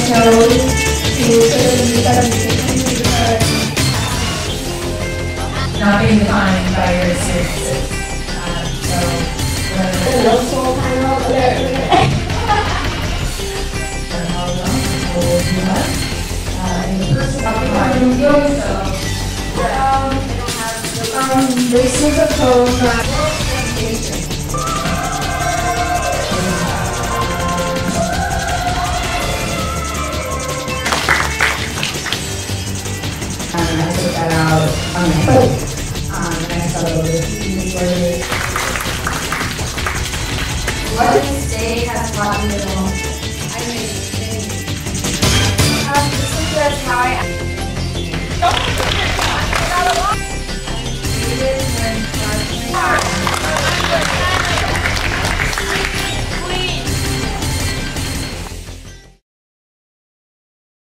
Not being defined by your experiences. This is a program. I took that out on my plate. And I started with word. What mistake has taught you the most? I made this is just how I